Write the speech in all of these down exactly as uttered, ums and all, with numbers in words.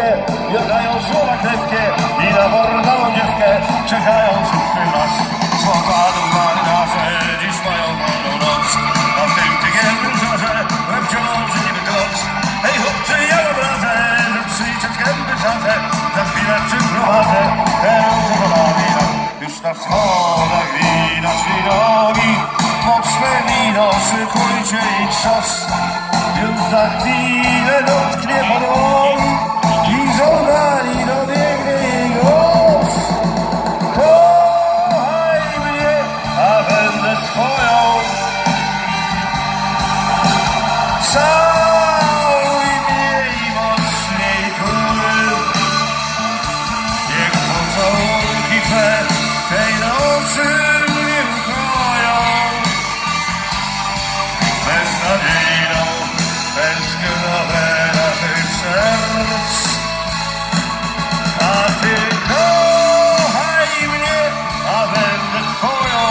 chwileczkę, biegają słowa krewkie i na bordaną dziewkę czekają wszyscy nas. Słowa marynarze dziś mają wolną noc, a w tym piekielnym żarze we wciąż niby kloc. Hej chłopcy, ja wam radzę, że przyjdzieć gęby żarze, za chwilę przyprowadzę tę, co bawi nas. Już na schodach widać nogi, mocne wino, szykujcie i trzos. Już za chwilę dotknie podłogi i z oddali dobiegnie jej głos. Kochaj mnie, a będę twoją. Całuj mnie i mocniej król. Niech pocałunki twe tej nocy mnie ukoją. Beznadziejną tęsknotę naszych serc. A ty kochaj mnie, a będę twoją.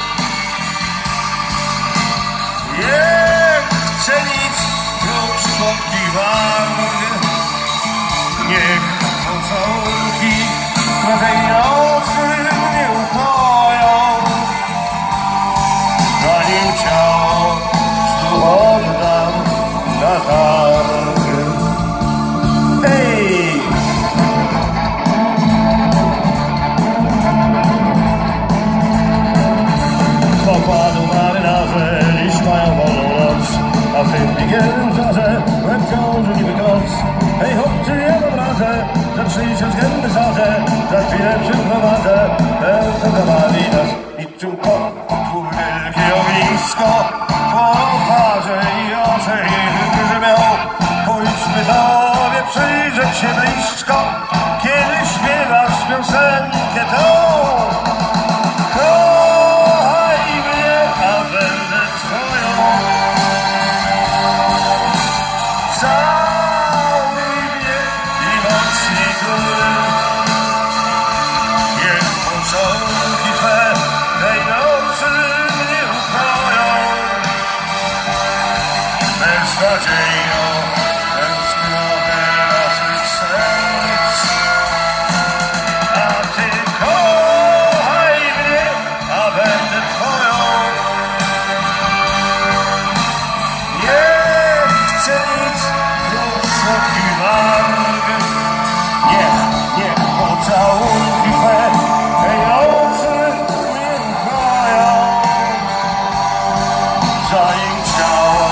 Nie chcę nic prócz słodkich warg. Niech pocałunki na tej nocy mnie ukoją. Zanim ciało znów oddam na targ. Ej! Z pokładu marynarze dziś mają wolną noc, a w tym piekielnym żarze łeb wciąż niby kloc. Hej chłopcy, ja wam radzę, że przyjdzie z gęby żarze, za chwilę przyprowadzę tę, co zabawi nas. I czółko, tu wielkie ognisko, po parze i oczy grzmią. Pójdźmy tobie przyjrzeć się blisko, kiedy śpiewasz piosenkę tą. Kochaj mnie, a będę twoją. Całuj mnie i mocniej król. Niech pocałunki twe tej nocy mnie ukoją. Beznadziejną tęsknotę naszych serc. A ty kochaj mnie, a będę twoją. Nie chcę nic prócz słodkich warg. Niech, niech pocałunki twe tej nocy mnie ukoją. Zanim ciało